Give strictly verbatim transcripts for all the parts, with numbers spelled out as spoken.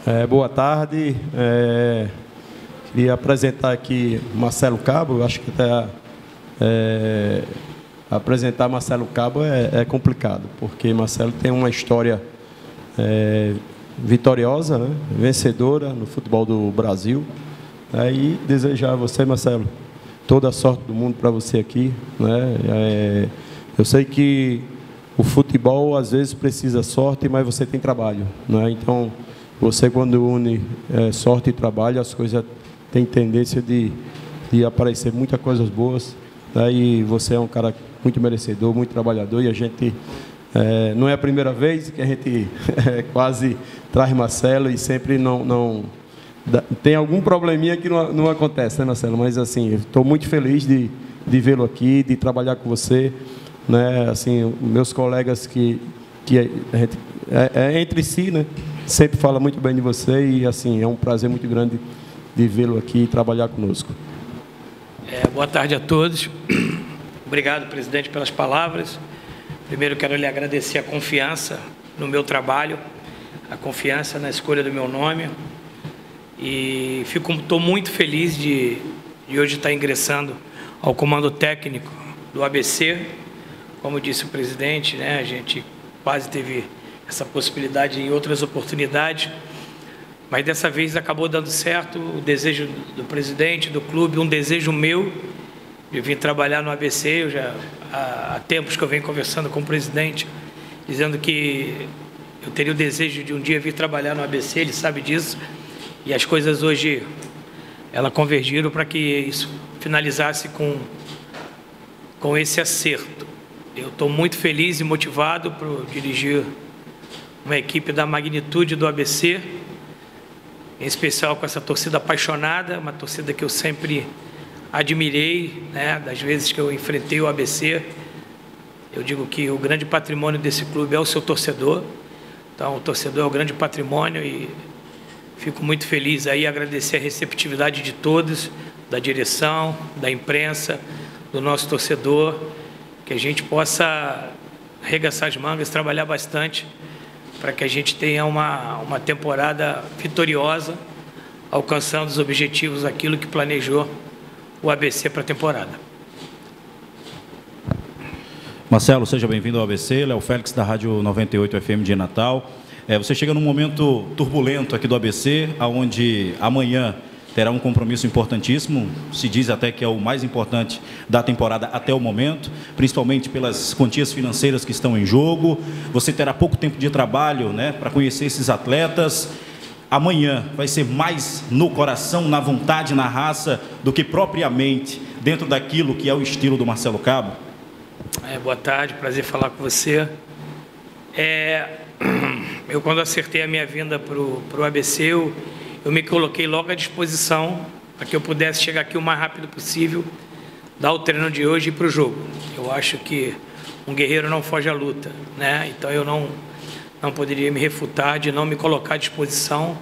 É, boa tarde. É, queria apresentar aqui Marcelo Cabo. Eu acho que até é, apresentar Marcelo Cabo é, é complicado, porque Marcelo tem uma história é, vitoriosa, né? Vencedora no futebol do Brasil. É, e desejar a você, Marcelo, toda a sorte do mundo para você aqui, né? É, eu sei que o futebol às vezes precisa sorte, mas você tem trabalho, né? Então, você quando une é, sorte e trabalho, as coisas têm tendência de, de aparecer muitas coisas boas, né? E você é um cara muito merecedor, muito trabalhador, e a gente é, não é a primeira vez que a gente é, quase traz Marcelo e sempre não, não tem algum probleminha que não, não acontece, né, Marcelo? Mas assim, estou muito feliz de, de vê-lo aqui, de trabalhar com você, né? Assim, meus colegas que, que a gente, é, é entre si, né? Sempre fala muito bem de você e assim é um prazer muito grande de vê-lo aqui e trabalhar conosco. É, boa tarde a todos. Obrigado, presidente, pelas palavras. Primeiro quero lhe agradecer a confiança no meu trabalho, a confiança na escolha do meu nome. E fico, estou muito feliz de, de hoje estar ingressando ao comando técnico do A B C. Como disse o presidente, né, a gente quase teve essa possibilidade em outras oportunidades, mas dessa vez acabou dando certo. O desejo do presidente, do clube, um desejo meu de vir trabalhar no A B C. Eu já, há, há tempos que eu venho conversando com o presidente, dizendo que eu teria o desejo de um dia vir trabalhar no A B C, ele sabe disso. E as coisas hoje, elas convergiram para que isso finalizasse com, com esse acerto. Eu estou muito feliz e motivado por dirigir uma equipe da magnitude do A B C, em especial com essa torcida apaixonada, uma torcida que eu sempre admirei, né? Das vezes que eu enfrentei o A B C, eu digo que o grande patrimônio desse clube é o seu torcedor. Então, o torcedor é o grande patrimônio e fico muito feliz aí, agradecer a receptividade de todos, da direção, da imprensa, do nosso torcedor, que a gente possa arregaçar as mangas, trabalhar bastante para que a gente tenha uma, uma temporada vitoriosa, alcançando os objetivos, aquilo que planejou o A B C para a temporada. Marcelo, seja bem-vindo ao A B C. Léo Félix, da Rádio noventa e oito F M de Natal. É, você chega num momento turbulento aqui do A B C, onde amanhã terá um compromisso importantíssimo, se diz até que é o mais importante da temporada até o momento, principalmente pelas quantias financeiras que estão em jogo. Você terá pouco tempo de trabalho, né, para conhecer esses atletas. Amanhã vai ser mais no coração, na vontade, na raça, do que propriamente dentro daquilo que é o estilo do Marcelo Cabo? É, boa tarde, prazer falar com você. É, eu, quando acertei a minha vinda para o A B C, eu, eu me coloquei logo à disposição para que eu pudesse chegar aqui o mais rápido possível, dar o treino de hoje e ir para o jogo. Eu acho que um guerreiro não foge à luta, né? Então eu não, não poderia me refutar de não me colocar à disposição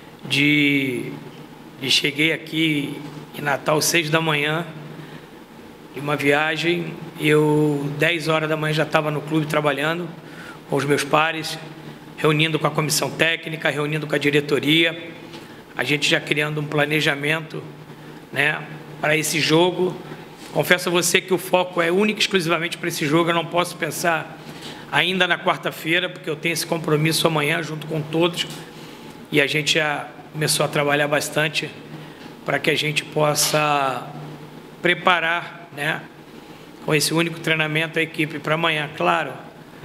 de, de cheguei aqui em Natal seis da manhã, de uma viagem, eu dez horas da manhã já estava no clube trabalhando com os meus pares, reunindo com a comissão técnica, reunindo com a diretoria, a gente já criando um planejamento, né, para esse jogo. Confesso a você que o foco é único e exclusivamente para esse jogo. Eu não posso pensar ainda na quarta-feira, porque eu tenho esse compromisso amanhã junto com todos, e a gente já começou a trabalhar bastante para que a gente possa preparar, né, com esse único treinamento a equipe para amanhã. Claro,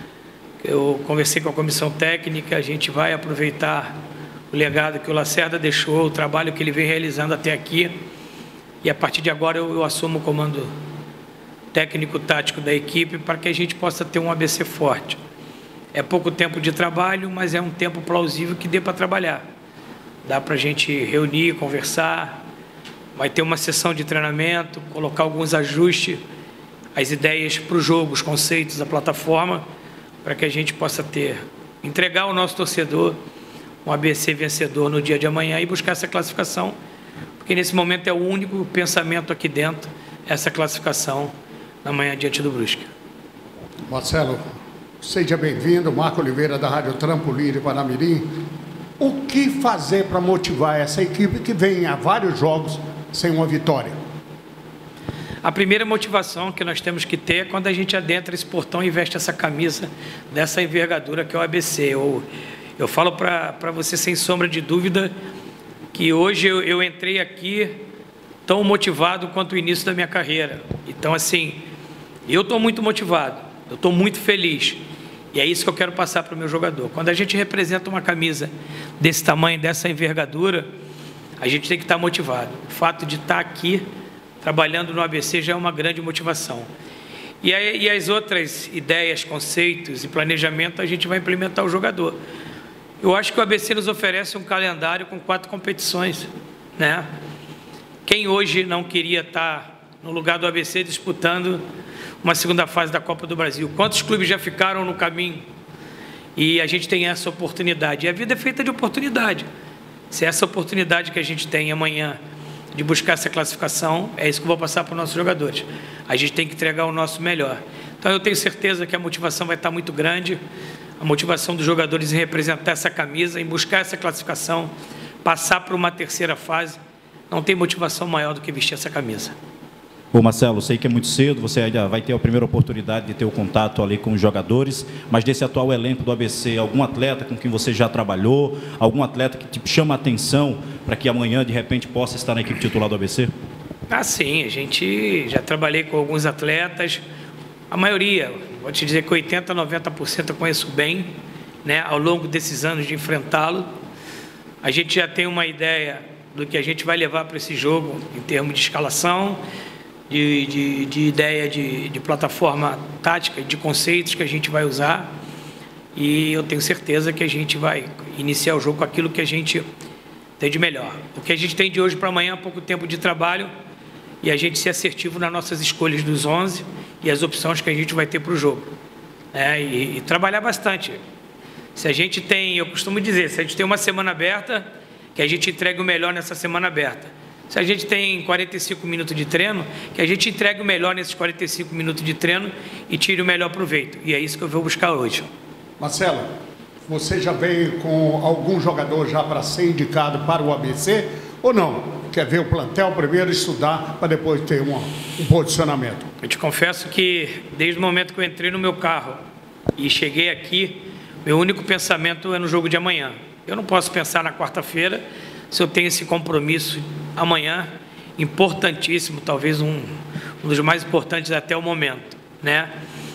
eu conversei com a comissão técnica, a gente vai aproveitar o legado que o Lacerda deixou, o trabalho que ele vem realizando até aqui, e a partir de agora eu, eu assumo o comando técnico-tático da equipe para que a gente possa ter um A B C forte. É pouco tempo de trabalho, mas é um tempo plausível que dê para trabalhar. Dá para a gente reunir, conversar, vai ter uma sessão de treinamento, colocar alguns ajustes, as ideias para o jogo, os conceitos, a plataforma, para que a gente possa ter, entregar ao nosso torcedor um A B C vencedor no dia de amanhã e buscar essa classificação, porque nesse momento é o único pensamento aqui dentro, essa classificação na manhã diante do Brusque. Marcelo, seja bem-vindo. Marco Oliveira, da Rádio Trampolim de Panamirim. O que fazer para motivar essa equipe que vem há vários jogos sem uma vitória? A primeira motivação que nós temos que ter é quando a gente adentra esse portão e veste essa camisa dessa envergadura que é o A B C. Eu, eu falo para você sem sombra de dúvida que hoje eu, eu entrei aqui tão motivado quanto o início da minha carreira. Então, assim, eu estou muito motivado, eu estou muito feliz. E é isso que eu quero passar para o meu jogador. Quando a gente representa uma camisa desse tamanho, dessa envergadura, a gente tem que estar motivado. O fato de estar aqui, trabalhando no A B C, já é uma grande motivação. E, aí, e as outras ideias, conceitos e planejamento, a gente vai implementar o jogador. Eu acho que o A B C nos oferece um calendário com quatro competições, né? Quem hoje não queria estar no lugar do A B C disputando uma segunda fase da Copa do Brasil? Quantos clubes já ficaram no caminho? E a gente tem essa oportunidade. E a vida é feita de oportunidade. Se essa oportunidade que a gente tem amanhã de buscar essa classificação, é isso que eu vou passar para os nossos jogadores. A gente tem que entregar o nosso melhor. Então, eu tenho certeza que a motivação vai estar muito grande, a motivação dos jogadores em representar essa camisa, em buscar essa classificação, passar para uma terceira fase. Não tem motivação maior do que vestir essa camisa. Ô Marcelo, sei que é muito cedo, você ainda vai ter a primeira oportunidade de ter o contato ali com os jogadores, mas desse atual elenco do A B C, algum atleta com quem você já trabalhou, algum atleta que te chama a atenção para que amanhã, de repente, possa estar na equipe titular do A B C? Ah, sim, a gente já trabalhei com alguns atletas, a maioria, vou te dizer que oitenta, noventa por cento eu conheço bem, né, ao longo desses anos de enfrentá-lo. A gente já tem uma ideia do que a gente vai levar para esse jogo em termos de escalação, de, de, de ideia de, de plataforma tática, de conceitos que a gente vai usar, e eu tenho certeza que a gente vai iniciar o jogo com aquilo que a gente tem de melhor. O que a gente tem de hoje para amanhã é pouco tempo de trabalho e a gente ser assertivo nas nossas escolhas dos onze e as opções que a gente vai ter para o jogo. É, e, e trabalhar bastante. Se a gente tem, eu costumo dizer, se a gente tem uma semana aberta, que a gente entregue o melhor nessa semana aberta. Se a gente tem quarenta e cinco minutos de treino, que a gente entregue o melhor nesses quarenta e cinco minutos de treino e tire o melhor proveito. E é isso que eu vou buscar hoje. Marcelo, você já veio com algum jogador já para ser indicado para o A B C ou não? Quer ver o plantel primeiro, estudar, para depois ter um, um posicionamento? Eu te confesso que desde o momento que eu entrei no meu carro e cheguei aqui, meu único pensamento é no jogo de amanhã. Eu não posso pensar na quarta-feira se eu tenho esse compromisso amanhã, importantíssimo, talvez um, um dos mais importantes até o momento, né?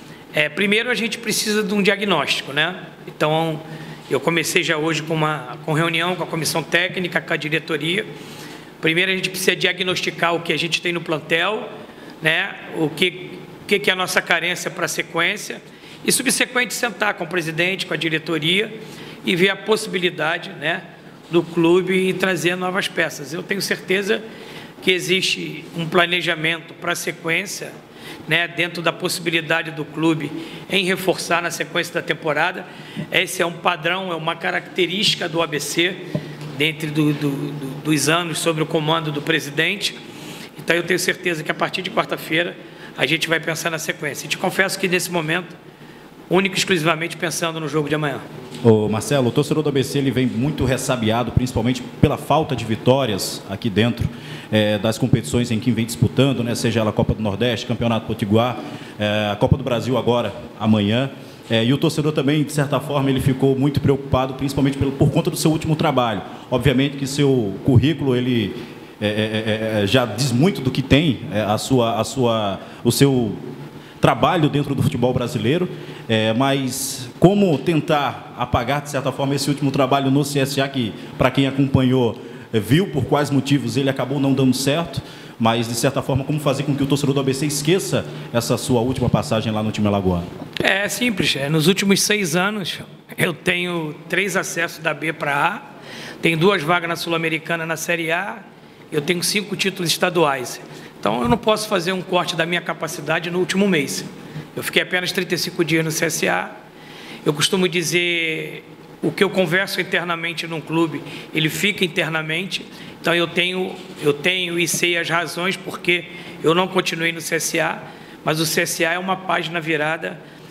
É, primeiro, a gente precisa de um diagnóstico, né? Então, eu comecei já hoje com uma com reunião com a comissão técnica, com a diretoria. Primeiro, a gente precisa diagnosticar o que a gente tem no plantel, né? O que, que, que é a nossa carência para a sequência, e subsequente sentar com o presidente, com a diretoria e ver a possibilidade, né, do clube em trazer novas peças. Eu tenho certeza que existe um planejamento para a sequência, né, dentro da possibilidade do clube em reforçar na sequência da temporada. Esse é um padrão, é uma característica do A B C, dentro do, do, do, dos anos sob o comando do presidente. Então, eu tenho certeza que a partir de quarta-feira a gente vai pensar na sequência. E te confesso que nesse momento, único e exclusivamente pensando no jogo de amanhã. Ô Marcelo, o torcedor do A B C ele vem muito ressabiado, principalmente pela falta de vitórias aqui dentro é, das competições em que vem disputando, né, seja ela a Copa do Nordeste, Campeonato Potiguar, é, a Copa do Brasil agora, amanhã. É, e o torcedor também, de certa forma, ele ficou muito preocupado, principalmente por, por conta do seu último trabalho. Obviamente que seu currículo, ele é, é, é, já diz muito do que tem, é, a sua, a sua, o seu trabalho dentro do futebol brasileiro, é, mas como tentar apagar, de certa forma, esse último trabalho no C S A, que, para quem acompanhou, é, viu por quais motivos ele acabou não dando certo, mas, de certa forma, como fazer com que o torcedor do A B C esqueça essa sua última passagem lá no time alagoano? É simples. É, nos últimos seis anos, eu tenho três acessos da B para A, tenho duas vagas na Sul-Americana na Série A, eu tenho cinco títulos estaduais. Então, eu não posso fazer um corte da minha capacidade no último mês. Eu fiquei apenas trinta e cinco dias no C S A. Eu costumo dizer, o que eu converso internamente num clube, ele fica internamente. Então, eu tenho, eu tenho e sei as razões porque eu não continuei no C S A, mas o C S A é uma página virada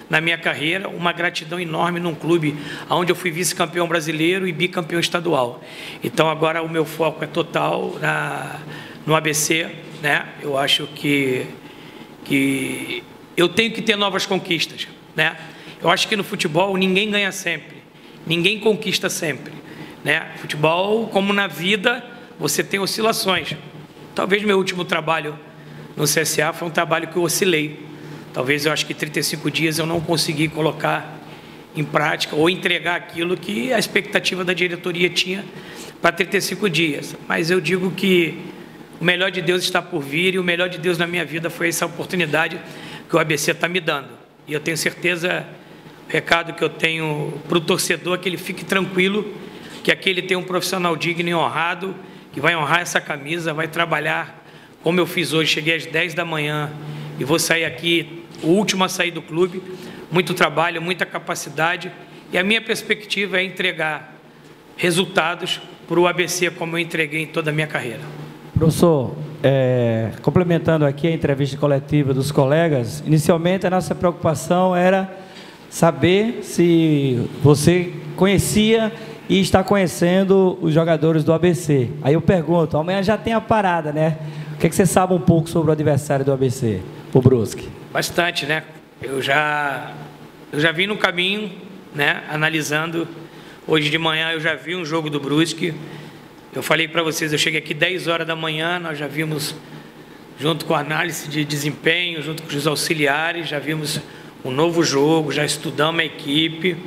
na minha carreira, uma gratidão enorme num clube onde eu fui vice-campeão brasileiro e bicampeão estadual. Então, agora o meu foco é total na, no A B C, né? Eu acho que, que eu tenho que ter novas conquistas, né? Eu acho que no futebol ninguém ganha sempre, ninguém conquista sempre, né? Futebol, como na vida, você tem oscilações. Talvez meu último trabalho no C S A foi um trabalho que eu oscilei. Talvez eu acho que trinta e cinco dias eu não consegui colocar em prática ou entregar aquilo que a expectativa da diretoria tinha para trinta e cinco dias. Mas eu digo que o melhor de Deus está por vir e o melhor de Deus na minha vida foi essa oportunidade que o A B C está me dando. E eu tenho certeza, o recado que eu tenho para o torcedor é que ele fique tranquilo, que aqui ele tem um profissional digno e honrado, que vai honrar essa camisa, vai trabalhar como eu fiz hoje. Cheguei às dez da manhã e vou sair aqui, o último a sair do clube. Muito trabalho, muita capacidade, e a minha perspectiva é entregar resultados para o A B C como eu entreguei em toda a minha carreira. Professor, é, complementando aqui a entrevista coletiva dos colegas, inicialmente a nossa preocupação era saber se você conhecia e está conhecendo os jogadores do A B C. Aí eu pergunto, amanhã já tem a parada, né? O que, é que você sabe um pouco sobre o adversário do A B C, o Brusque? Bastante, né? Eu já, eu já vim no caminho, né? Analisando. Hoje de manhã eu já vi um jogo do Brusque. Eu falei para vocês, eu cheguei aqui dez horas da manhã, nós já vimos, junto com a análise de desempenho, junto com os auxiliares, já vimos um novo jogo, já estudamos a equipe.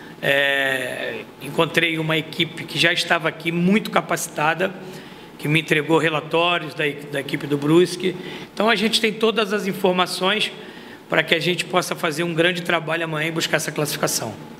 É, encontrei uma equipe que já estava aqui muito capacitada, que me entregou relatórios da, da equipe do Brusque. Então, a gente tem todas as informações para que a gente possa fazer um grande trabalho amanhã e buscar essa classificação.